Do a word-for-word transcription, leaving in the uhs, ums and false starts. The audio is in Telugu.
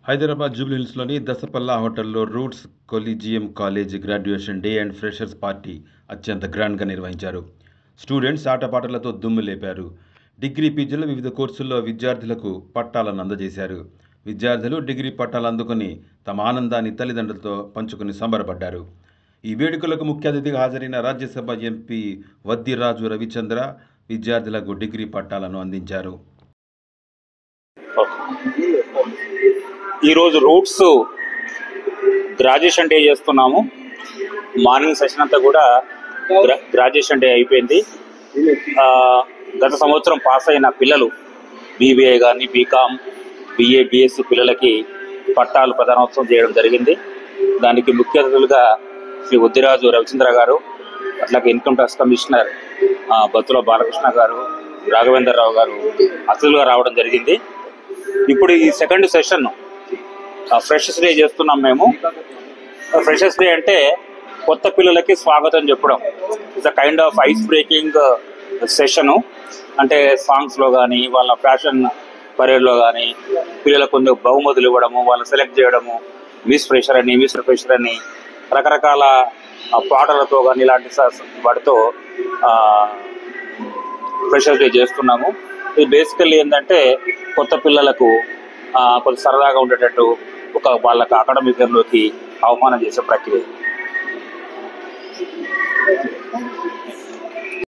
హైదరాబాద్ జూబ్లీహిల్స్లోని దసపల్లా హోటల్లో Roots Collegium college graduation day and freshers party అత్యంత గ్రాండ్గా నిర్వహించారు. స్టూడెంట్స్ ఆటపాటలతో దుమ్ము లేపారు. డిగ్రీ పీజీలో వివిధ కోర్సుల్లో విద్యార్థులకు పట్టాలను అందజేశారు. విద్యార్థులు డిగ్రీ పట్టాలు అందుకుని తమ ఆనందాన్ని తల్లిదండ్రులతో పంచుకుని సంబరపడ్డారు. ఈ వేడుకలకు ముఖ్య అతిథిగా హాజరైన రాజ్యసభ ఎంపీ వద్దిరాజు రవిచంద్ర విద్యార్థులకు డిగ్రీ పట్టాలను అందించారు. ఈరోజు రూట్స్ గ్రాడ్యుయేషన్ డే చేస్తున్నాము. మార్నింగ్ సెషన్ అంతా కూడా గ్రా గ్రాడ్యుయేషన్ డే అయిపోయింది. గత సంవత్సరం పాస్ అయిన పిల్లలు బీబీఏ కానీ బీకామ్ బిఏ బిఎస్సి పిల్లలకి పట్టాలు ప్రధానోత్సవం చేయడం జరిగింది. దానికి ముఖ్య అతిథులుగా శ్రీ వద్దిరాజు రవిచంద్ర గారు, అట్లాగే income tax commissioner Battula Balakrishna garu, Raghavendra Rao గారు అతిథులుగా రావడం జరిగింది. ఇప్పుడు ఈ సెకండ్ సెషన్ ఫ్రెషర్స్ డే చేస్తున్నాం మేము. ఫ్రెషర్స్ డే అంటే కొత్త పిల్లలకి స్వాగతం చెప్పడం. It's a kind of ice breaking session. అంటే సాంగ్స్లో కానీ వాళ్ళ ఫ్యాషన్ పరేడ్లో కానీ పిల్లలకు కొన్ని బహుమతులు ఇవ్వడము, వాళ్ళు సెలెక్ట్ చేయడము, మిస్ ఫ్రెషర్ అని మిస్టర్ ఫ్రెషర్ అని రకరకాల పాటలతో కానీ ఇలాంటి వాటితో ఫ్రెషర్స్ డే చేస్తున్నాము. ఇది బేసికల్లీ ఏంటంటే కొత్త పిల్లలకు కొంచెం సరదాగా ఉండేటట్టు ఒక వాళ్ళకి అకాడమిక్ లోకి ఆహ్వానం చేసే ప్రక్రియ.